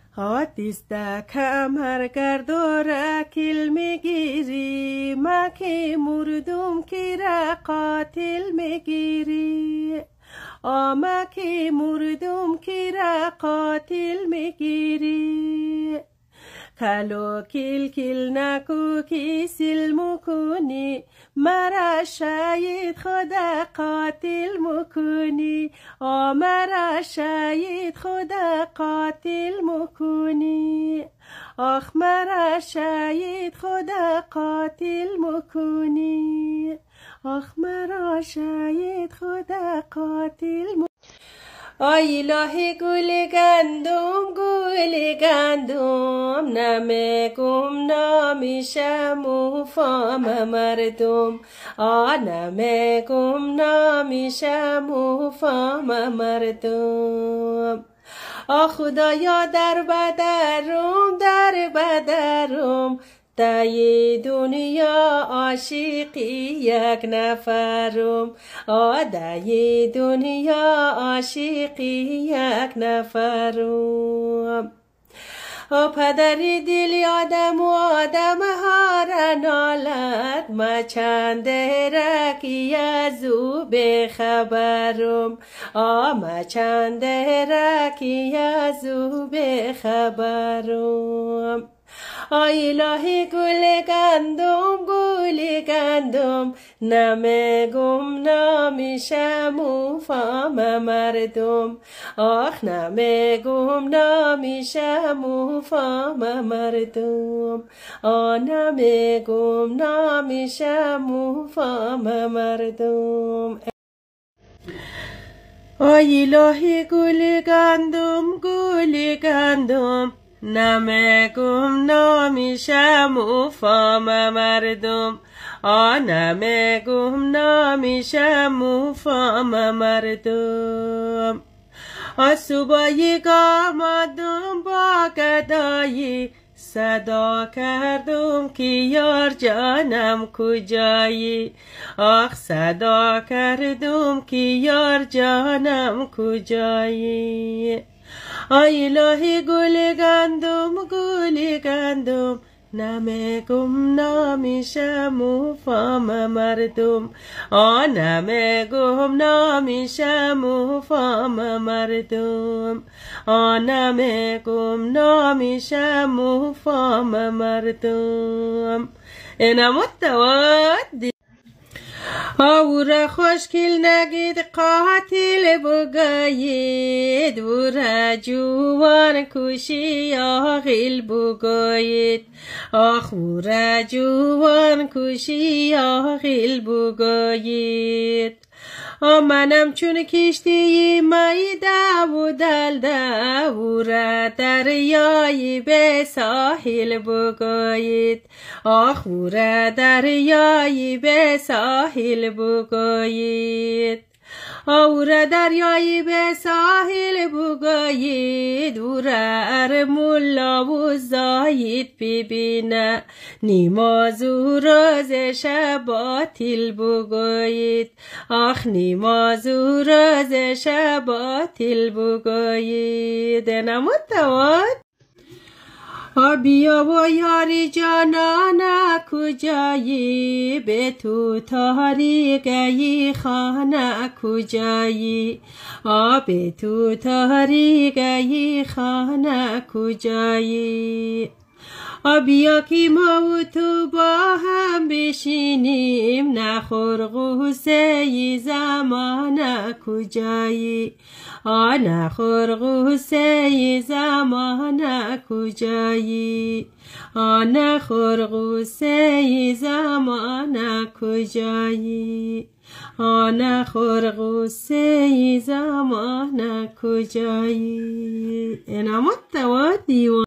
آتیسته کمر گرداره کل میگیری ما که مردم کی را قاتل میگیری ما که مردم کی را قاتل میگیری کلو کل کل نکو کی سلم کنی مرا شاید خدا قاتل مکنی مرا شاید خدا قاتل مکنی آخ مرا شاید خدا قاتل مکنی آخ مرا شاید خدا قاتل مکنی آی الهی گل گندم نمگم نامیشه مفام مردم نمگم نامیشه مفام مردم خدایا در بدرم تای دنیا عاشقی یک نفرم دای دنیا عاشقی یک نفرم پدری دل آدم و آدم ها را نالد ما چند رکی از او بخبرم ما چند رکی از او بخبرم آی الهی گل گندم نمگم نامیشه مفام مردم آخ نمگم نامیشه مفام مردم نمگم نامیشه مفام مردم آی الهی گل گندم نمگم نامیشه مفام مردم نمگم نامیشه مفام مردم صبحی آمدم با گدایی صدا کردم که یار جانم کجایی آخ صدا کردم که یار جانم کجایی آی الهی گل گندم نمگم نامیشه مفام مردم نمگم نامیشه مفام مردم نمگم نامیشه مفام مردم اینم التواد او را خوشگل نگید قاتل بگایید او را جوان کشی عاقل بگایید آخ او را جوان کشی عاقل بگایید منم چون کشتی میده و دلده او را دریایی به ساحل بگایید آخ او را دریایی به ساحل بگایید او را دریایی به ساحل بگایید او را ارملا و زاید ببینه نماز و روز شب باطل بگایید آخ نماز و روز شب باطل بگایید نمتواد بیا و یاری جانان کجایی به تو تاریکی خانه کجایی به تو تاریکی خانه کجایی بیا که ما و تو با هم بشینیم نخور غصه زمان کجایی نخور غصه زمان کجایی نخور غصه زمان کجایی نخور غصه زمان کجایی اینم التواد دیوان